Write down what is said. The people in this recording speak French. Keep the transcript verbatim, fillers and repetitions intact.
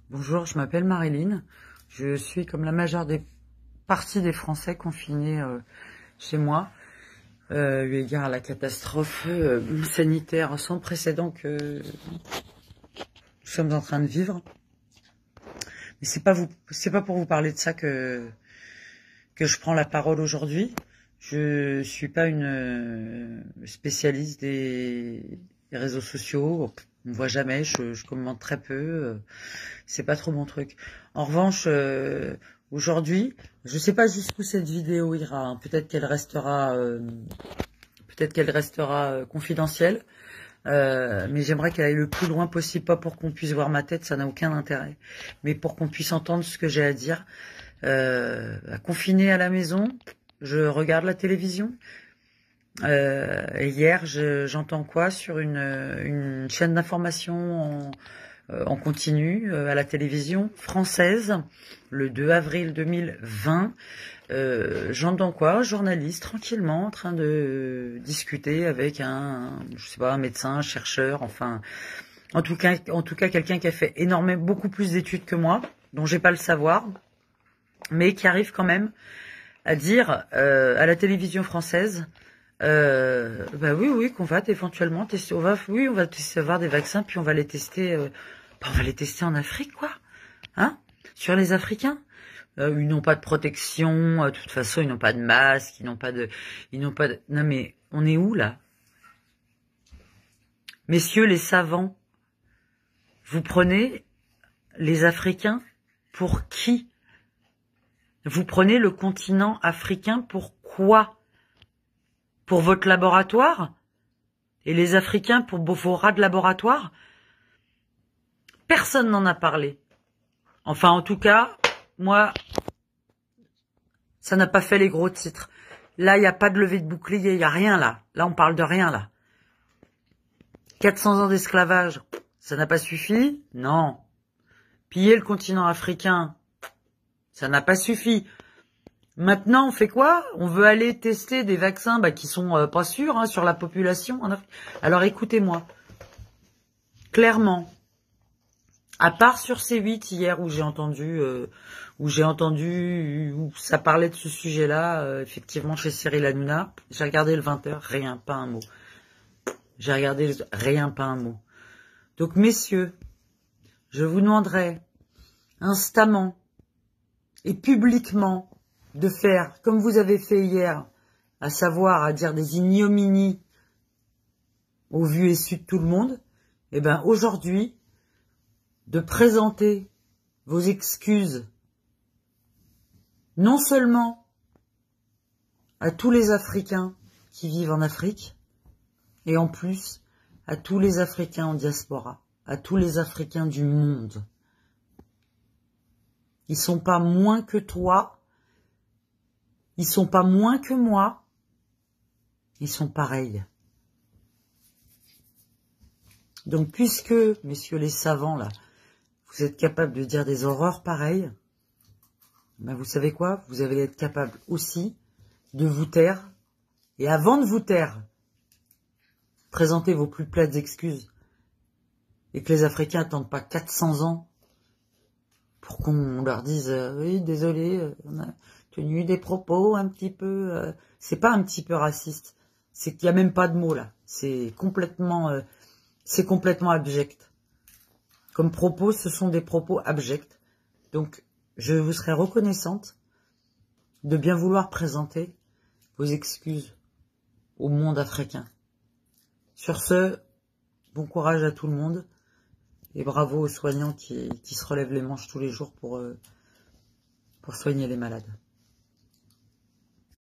Bonjour, je m'appelle Marilyn. Je suis comme la majeure des partie des Français confinés euh, chez moi, euh, eu égard à la catastrophe euh, sanitaire sans précédent que nous sommes en train de vivre. Mais c'est pas vous, c'est pas pour vous parler de ça que que je prends la parole aujourd'hui. Je suis pas une spécialiste des, des réseaux sociaux. On me voit jamais, je, je commente très peu. C'est pas trop mon truc. En revanche, euh, aujourd'hui, je sais pas jusqu'où cette vidéo ira. Hein. Peut-être qu'elle restera, euh, peut-être qu'elle restera euh, confidentielle. Euh, mais j'aimerais qu'elle aille le plus loin possible, pas pour qu'on puisse voir ma tête, ça n'a aucun intérêt, mais pour qu'on puisse entendre ce que j'ai à dire. Euh, confiné à la maison, je regarde la télévision. Euh, hier, j'entends quoi sur une, une chaîne d'information en, en continu euh, à la télévision française, le deux avril deux mille vingt. Euh, j'entends quoi, un journaliste tranquillement en train de discuter avec un, je sais pas, un médecin, un chercheur, enfin, en tout cas, en tout cas, quelqu'un qui a fait énormément, beaucoup plus d'études que moi, dont j'ai pas le savoir, mais qui arrive quand même à dire euh, à la télévision française, euh, bah oui, oui, qu'on va éventuellement tester, on va, oui, on va tester, avoir des vaccins, puis on va les tester, euh, bah on va les tester en Afrique, quoi, hein, sur les Africains. Euh, ils n'ont pas de protection, euh, de toute façon, ils n'ont pas de masque, ils n'ont pas de, ils n'ont pas de, non mais, on est où, là? Messieurs les savants, vous prenez les Africains pour qui? Vous prenez le continent africain pour quoi? Pour votre laboratoire? Et les Africains pour vos rats de laboratoire? Personne n'en a parlé. Enfin, en tout cas, moi, ça n'a pas fait les gros titres. Là, il n'y a pas de levée de bouclier, il n'y a rien là. Là, on parle de rien là. quatre cents ans d'esclavage, ça n'a pas suffi? Non. Piller le continent africain, ça n'a pas suffi. Maintenant, on fait quoi? On veut aller tester des vaccins bah, qui sont euh, pas sûrs hein, sur la population. Alors écoutez-moi, clairement, à part sur C huit hier où j'ai entendu, euh, où j'ai entendu, où ça parlait de ce sujet-là, euh, effectivement chez Cyril Hanouna, j'ai regardé le vingt heures, rien, pas un mot. J'ai regardé le... rien, pas un mot. Donc messieurs, je vous demanderai instamment et publiquement de faire comme vous avez fait hier, à savoir à dire des ignominies au vu et su de tout le monde, et ben aujourd'hui, de présenter vos excuses non seulement à tous les Africains qui vivent en Afrique, et en plus à tous les Africains en diaspora, à tous les Africains du monde. Ils sont pas moins que toi, ils sont pas moins que moi, ils sont pareils. Donc puisque, messieurs les savants là, vous êtes capables de dire des horreurs pareilles, ben vous savez quoi? Vous allez être capable aussi de vous taire. Et avant de vous taire, présentez vos plus plates excuses. Et que les Africains n'attendent pas quatre cents ans pour qu'on leur dise euh, « Oui, désolé, euh, on a tenu des propos un petit peu... Euh... » C'est pas un petit peu raciste. C'est qu'il n'y a même pas de mots là. C'est complètement, euh, c'est complètement abject. Comme propos, ce sont des propos abjects. Donc, je vous serais reconnaissante de bien vouloir présenter vos excuses au monde africain. Sur ce, bon courage à tout le monde et bravo aux soignants qui, qui se relèvent les manches tous les jours pour, euh, pour soigner les malades.